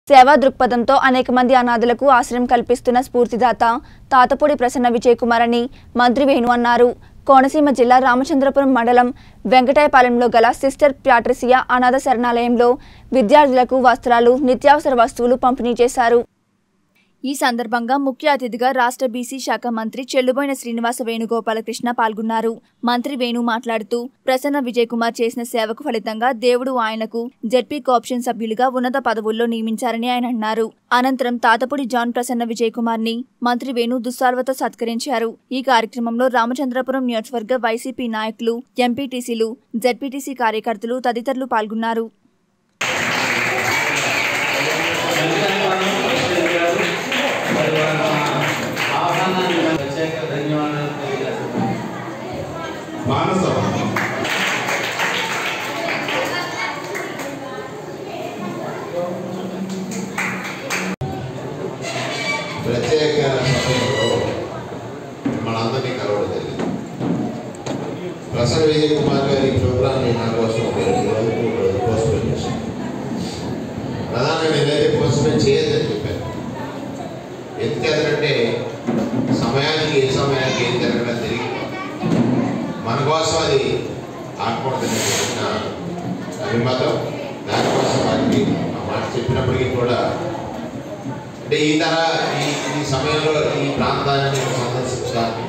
సేవా దృక్పథంతో అనేక మంది అనాథులకు ఆశ్రయం కల్పిస్తున్న స్ఫూర్తిదాత తాతపూడి ప్రసన్న విజయ్ కుమార్ అని మంత్రి వేణు అన్నారు. కోనసీమ జిల్లా రామచంద్రపురం మండలం వెంకటాయపాలెంలో గల సిస్టర్ ప్యాట్రిసియా అనాథ శరణాలయంలో విద్యార్థులకు వస్త్రాలు, నిత్యావసర వస్తువులు పంపిణీ చేశారు. ఈ సందర్భంగా ముఖ్య అతిథిగా రాష్ట్ర బీసీ శాఖ మంత్రి చెల్లుబోయిన శ్రీనివాస వేణుగోపాలకృష్ణ పాల్గొన్నారు. మంత్రి వేణు మాట్లాడుతూ ప్రసన్న విజయ్ కుమార్ చేసిన సేవకు ఫలితంగా దేవుడు ఆయనకు జెడ్పీ కోఆప్షన్ సభ్యులుగా ఉన్నత పదవుల్లో నియమించారని ఆయన అన్నారు. అనంతరం తాతపూడి జాన్ ప్రసన్న విజయ్ కుమార్ ని మంత్రి వేణు దుస్సాల్వతో సత్కరించారు. ఈ కార్యక్రమంలో రామచంద్రపురం నియోజకవర్గ వైసీపీ నాయకులు, ఎంపీటీసీలు, జెడ్పీటీసీ కార్యకర్తలు తదితరులు పాల్గొన్నారు. ప్రత్యేక సమయంలో మనందరినీ కలవడం జరిగింది. ప్రసన్న విజయ్ కుమార్ గారి ప్రోగ్రామ్ని నా కోసం పోస్ట్పోన్ చేశాను. ప్రధానంగా నేనైతే పోస్ట్పోన్ చేయొద్దని చెప్పాను. ఎందుకంటే సమయానికి ఏ సమయానికి ఏం జరగడం జరిగింది. మన కోసం అది ఆత్మహత్య అభిమతం. దానికోసం వారికి ఆ మాట చెప్పినప్పటికీ కూడా అంటే ఈ సమయంలో ఈ ప్రాంతాన్ని సందర్శించడానికి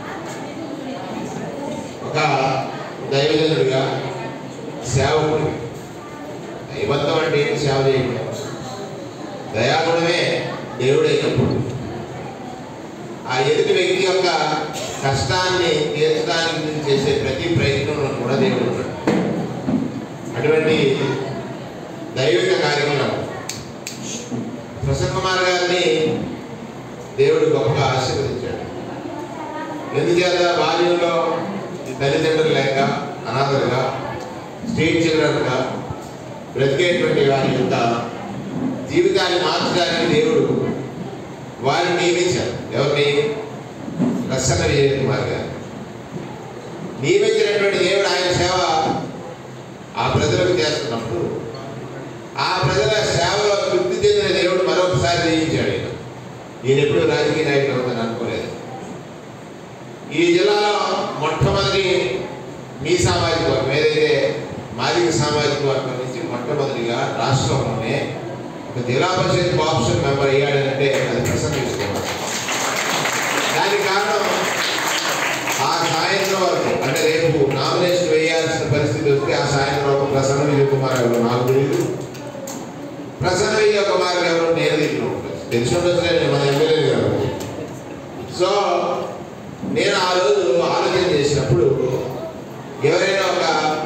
ఒక దైవజనుడిగా, సేవకుడు, దైవత్వం అంటే ఏంటి? సేవ చేయడం. దయాగుణమే దేవుడైనప్పుడు ఆ ఎదుటి వ్యక్తి యొక్క కష్టాన్ని తీర్చడానికి మీరు చేసే ప్రతి ప్రయత్నంలో కూడా దేవుడు ఉన్నాడు. అటువంటి దైవిక కార్యక్రమం ప్రసన్న కుమార్ గారిని దేవుడు గొప్పగా ఆశీర్వదించాడు. ఎందుచేత బాల్యంలో తల్లిదండ్రులు లేక అనాథలుగా, స్ట్రీట్ చిల్డ్రన్గా బ్రతికేటువంటి వారి యొక్క జీవితాన్ని మార్చడానికి దేవుడు వారిని నియమించారు. ఎవరిని? ప్రసన్న విజయ్ కుమార్ గారు నియమించినటువంటి దేవుడు ఆయన సేవ ఆ ప్రజలకు చేస్తున్నప్పుడు ఆ ప్రజల సేవలో తృప్తి చెందిన దేవుడు మరొకసారి నియమించాడు. నేను ఎప్పుడు రాజకీయ నాయకుడు అవుతాను అనుకోలేదు. ఈ జిల్లాలో మొట్టమొదటి మీ సామాజిక వర్గం ఏదైతే మాదిక సామాజిక వర్గం నుంచి మొట్టమొదటిగా రాష్ట్రంలోనే ఒక జిల్లా పరిషత్ కోఆప్షన్ మెంబర్ అయ్యాడంటే అది ప్రసన్న విజయ్ కుమార్. దానికి కారణం ఆ సాయంత్రం వరకు, అంటే రేపు నామినేషన్ వేయాల్సిన పరిస్థితి వస్తే ఆ సాయంత్రం వరకు ప్రసన్న విజయ్ కుమార్ ఎవరు నాకు తెలియదు. ప్రసన్న విజయ్ కుమార్ ఎవరు నేను తెలిసి ఉండొచ్చు, మన ఎమ్మెల్యే గారు. సో నేను ఆ రోజు ఆలోచన చేసినప్పుడు ఎవరైనా ఒక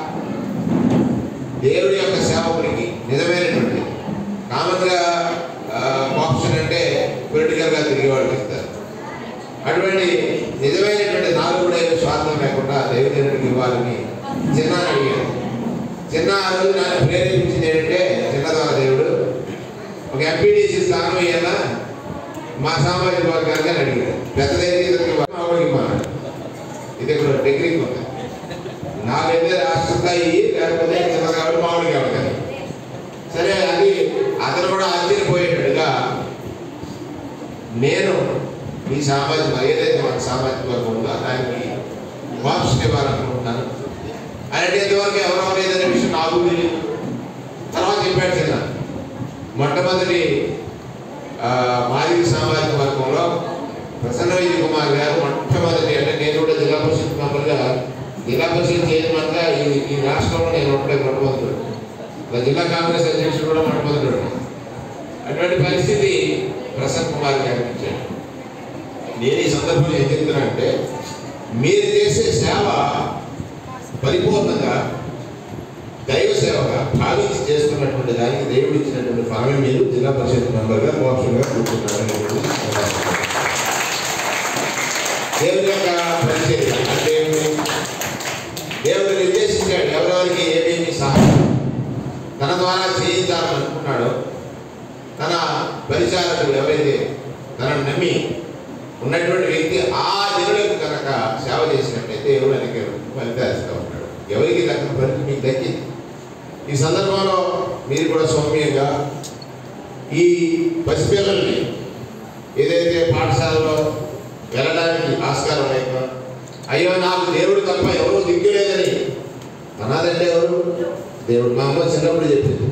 దేవుడి యొక్క సేవకుడికి నిజమైనటువంటి కామన్గా ఆప్షన్ అంటే పొలిటికల్గా తిరిగి వాళ్ళకి ఇస్తారు. అటువంటి నిజమైనటువంటి నాకు కూడా ఏదో స్వార్థం లేకుండా దైవజనుడికి ఇవ్వాలని చిన్న అడిగాడు. చిన్న ఆ రోజు నన్ను ప్రేరేపించింది ఏంటంటే, చిన్నదాన దేవుడు ఒక ఎంపీటీసీ స్థానం అయ్యానా మా సామాజిక వర్గానికి అని అడిగాడు. పెద్దదైతే ఇద్దరికి మాట్లాడు. ఇది కూడా టెక్నిక్ ఉంది. నాకైతే రాష్ట్ర స్థాయి లేకపోతే చిన్న కాబట్టి మామూలు కాబట్టి సరే అది అతను కూడా ఆశ్చర్యపోయేటట్టుగా నేను మీ సామాజిక ఏదైతే మన సామాజిక వర్గం ఉందో దానికి వాప్స్ ఇవ్వాలనుకుంటున్నాను అనేంతవరకు ఎవరెవరు ఏదైనా విషయం నాకు తెలియదు. తర్వాత చెప్పాడు చిన్న మొట్టమొదటి మాదిక సామాజిక వర్గంలో ప్రసన్న విజయ్ కుమార్ గారు మొట్టమొదటి, అంటే నేను కూడా జిల్లా పరిషత్ మెంబర్గా, జిల్లా పరిషత్ చైర్మన్గా ఈ రాష్ట్రంలో నేను ఒకటే మొట్టమొదటి, జిల్లా కాంగ్రెస్ అధ్యక్షుడు కూడా మొట్టమొదటి. అటువంటి పరిస్థితి ప్రసన్న కుమార్ గారికి ఇచ్చాడు. నేను ఈ సందర్భంలో ఏం చెప్తున్నానంటే, మీరు చేసే సేవ పరిపూర్ణంగా దైవ సేవగా భావించి చేస్తున్నటువంటి దానికి దేవుడు ఇచ్చినటువంటి ఫలమే మీరు జిల్లా పరిషత్ మెంబర్గా కోఆప్షన్గా కూర్చున్నారని దేవుడి యొక్క పరిచర్య అంటే దేవుడు నిర్దేశించాడు ఎవరెవరికి ఏమేమి సహాయం తన ద్వారా చేయించాలని అనుకున్నాడో, తన పరిచారకులు ఎవరైతే తనను నమ్మి ఉన్నటువంటి వ్యక్తి ఆ జనులకు కనుక సేవ చేసినట్లయితే దేవుడు అనేక ఫలితాలు ఇస్తూ ఉంటాడు. ఎవరికి దక్కని ఫలితం మీకు దక్కింది. ఈ సందర్భంలో మీరు కూడా సౌమ్యంగా ఈ పసిపిల్లల్ని ఏదైతే పాఠశాలలో వెళ్ళడానికి ఆస్కారం లేక అయ్యో నాకు దేవుడు తప్ప ఎవరో దిక్కులేదని అనాదంటే ఎవరు? దేవుడు. మా అమ్మ చిన్నప్పుడు చెప్పింది,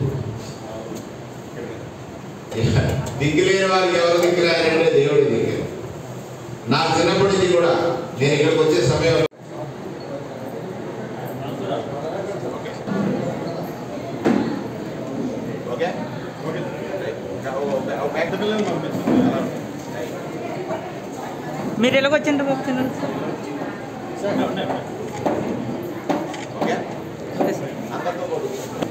దిక్కులేని వారికి ఎవరు దిక్కురాయంటే దేవుడు దిక్కు. నాకు చిన్నప్పటి నుంచి కూడా నేను ఇక్కడికి వచ్చే సమయం మీరు ఎలాగొచ్చిండ్రు బాబు చిన్న ఓకే సార్.